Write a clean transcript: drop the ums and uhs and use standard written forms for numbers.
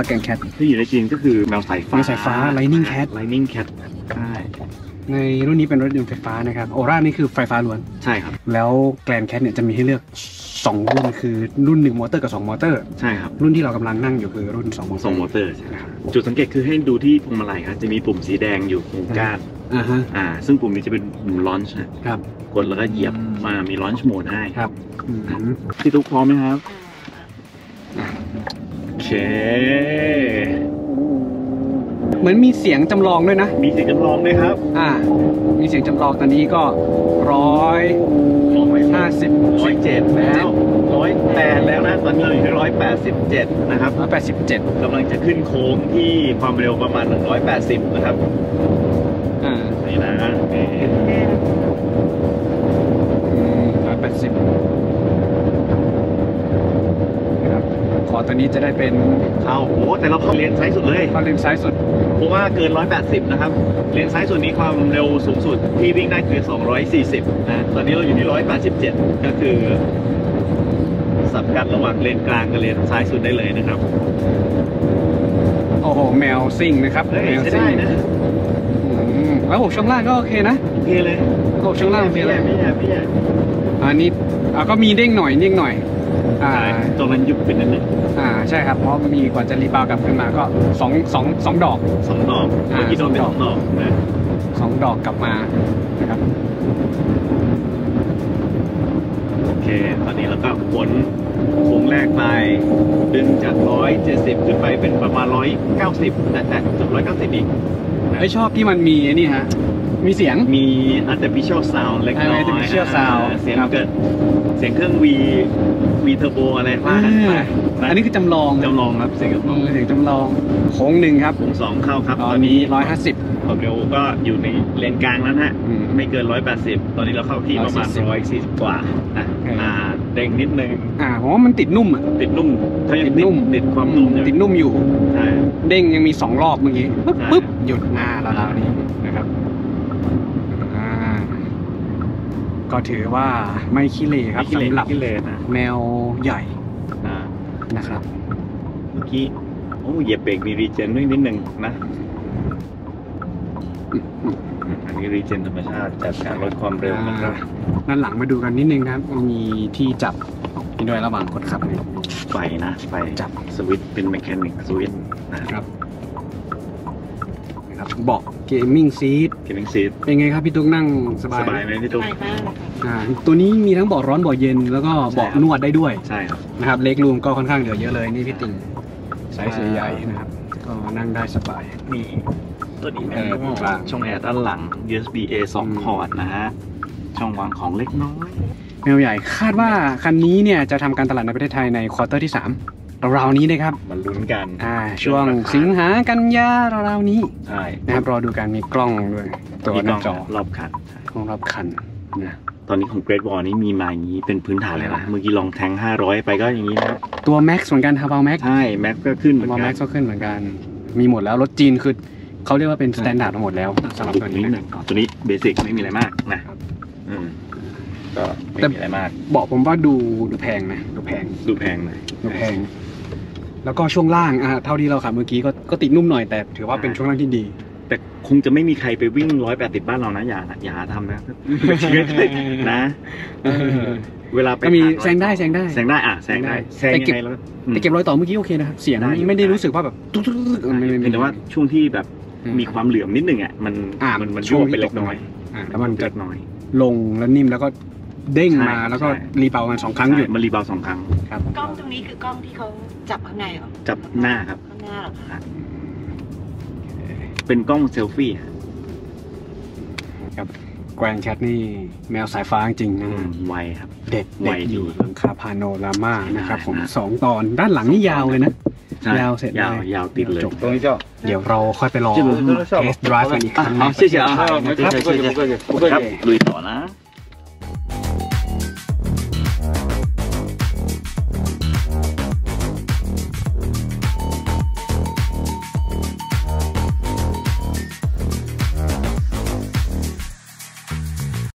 ราแกนแคทที่อยู่ในจีนก็คือแมวสายฟ้าแมวสายฟ้า Lightning Cat ใช่ในรุ่นนี้เป็นรถยนต์ไฟฟ้านะครับโอร่านี่คือไฟฟ้าล้วนใช่ครับแล้วแกรนแคทเนี่ยจะมีให้เลือก2รุ่นคือรุ่น1มอเตอร์กับ2มอเตอร์ใช่ครับรุ่นที่เรากำลังนั่งอยู่คือรุ่น2มอเตอร์จุดสังเกตคือให้ดูที่พวงมาลัยครับจะมีปุ่มสีแดงอยู่ตรงก้านซึ่งปุ่มนี้จะเป็นปุ่มลอนช์นะครับกดแล้วก็เหยียบมามีลอนช์โหมดให้ครับพี่ตุ๊กพร้อมไหมครับโอเคเหมือนมีเสียงจำลองด้วยนะมีเสียงจำลองด้วยครับมีเสียงจำลองตอนนี้ก็150 107แล้ว108แล้วนะตอนนี้เราอยู่ที่187นะครับ 187 กำลังจะขึ้นโค้งที่ความเร็วประมาณ180นะครับนี่นะ 180นะครับขอตัวนี้จะได้เป็นเข้าโอ้แต่เราเข้าเลนซ้ายสุดเลยเข้าเลนซ้ายสุดเพราะว่าเกิน180นะครับเลนซ้ายสุดนี้ความเร็วสูงสุดที่วิ่งได้คือ240นะตอนนี้เราอยู่ที่187ก็คือสับกันระหว่างเลนกลางกับเลนซ้ายสุดได้เลยนะครับโอ้โหแมวซิ่งนะครับแมวซิ่งนะแล้วผมช่วงล่างก็โอเคนะโอเคเลยผมช่วงล่างไม่แย่อันนี้ก็มีเด้งหน่อยตรงนั้นยุบเป็นนิดนึงใช่ครับเพราะมีกว่าจะรีบาวกลับขึ้นมาก็2ดอกที่โดนเป็น2 ดอกนะ 2 ดอกกลับมานะครับโอเคตอนนี้เราก็ผลโค้งแรกไปดึงจาก170ขึ้นไปเป็นประมาณ190แต่จุด190อีกไม่ชอบที่มันมีนี่ฮะมีเสียงมี artificial sound เล็กน้อย artificial sound เสียงเกิดเสียงเครื่อง V turbo อะไรว่ากันไปอันนี้คือจำลองครับเสียงจำลองโค้ง1ครับโค้ง2เข้าครับตอนนี้150 ความเร็วก็อยู่ในเลนกลางแล้วฮะไม่เกิน180ตอนนี้เราเข้าที่ประมาณ140กว่านะเด้งนิดนึงเพราะว่ามันติดนุ่มถ้ายังติดความนุ่มอยู่ใช่เด้งยังมี2 รอบเมื่อกี้ปึ๊บหยุดแล้วนี้นะครับก็ถือว่าไม่ขี้เหร่ครับสำหรับแมวใหญ่นะครับเมื่อกี้เหยียบเบรกมีรีเจนด้วยนิดนึงนะอันนี้รีเจนธรรมชาติจากการลดความเร็วนะครับด้านหลังมาดูกันนิดนึงครับมีที่จับด้วยระหว่างคนขับไฟจับสวิตช์เป็นเมคานิกสวิตช์นะครับเบาะเกมมิ่งซีทเป็นไงครับพี่ตุ๊กนั่งสบายไหมพี่ตุ๊กตัวนี้มีทั้งเบาะร้อนเบาะเย็นแล้วก็เบาะนวดได้ด้วยใช่ครับนะครับเล็กรูมก็ค่อนข้างเหลือเยอะเลยนี่พี่ติ่งไซส์ใหญ่นะครับก็นั่งได้สบายมีตัวนี้ช่องแอร์ด้านหลัง USB A 2 พอร์ตนะฮะช่องวางของเล็กน้อยแมวใหญ่คาดว่าคันนี้เนี่ยจะทำการตลาดในประเทศไทยในควอเตอร์ที่3ราวๆนี้นะครับมันลุ้นกันช่วงสิงหากันยาราวๆนี้ใช่นะครับรอดูการมีกล้องด้วยตัวหน้าจอรอบคันนะตอนนี้ของ Great Wall นี่มีมาอย่างนี้เป็นพื้นฐานเลยนะเมื่อกี้ลองแทง500ไปก็อย่างนี้นะตัว Max เหมือนกันฮาร์บา Max ใช่ Max ก็ขึ้นตัว Max ก็ขึ้นเหมือนกันมีหมดแล้วรถจีนคือเขาเรียกว่าเป็นสแตนดาร์ดหมดแล้วสำหรับตัวนี้เบสิกไม่มีอะไรมากนะก็ไม่มีอะไรมากบอกผมว่าดูแพงนะดูแพงแล้วก็ช่วงล่างเท่าที่เราขับเมื่อกี้ก็ติดนุ่มหน่อยแต่ถือว่าเป็นช่วงล่างที่ดีแต่คงจะไม่มีใครไปวิ่ง180บ้านเรานะอย่าทำนะนะเวลาไปก็มีแซงได้แซงยังไงแล้วแต่เก็บรอยต่อเมื่อกี้โอเคนะครับเสียงไม่ได้รู้สึกว่าแบบตุ๊ดแต่ว่าช่วงที่แบบมีความเหลื่อมนิดนึงมันช่วงไปเล็กน้อยแล้วมันจะลงแล้วนิ่มแล้วก็เด้งมาแล้วก็รีเบากัน2 ครั้งหยุดมันรีเบา2 ครั้งครับกล้องตรงนี้คือกล้องที่เขาจับข้างในเหรอจับหน้าครับข้างหน้าหรอคะเป็นกล้องเซลฟี่ครับแกรนแคทนี่แมวสายฟ้าจริงนะไวครับเด็กอยู่หลังคาพาโนรามานะครับผม2 ตอนด้านหลังนี่ยาวเลยนะยาวเสร็จยาวติดเลยเดี๋ยวเราค่อยไปลองเทสต์ไดรฟ์กันอีกครั้งครับลุยต่อนะ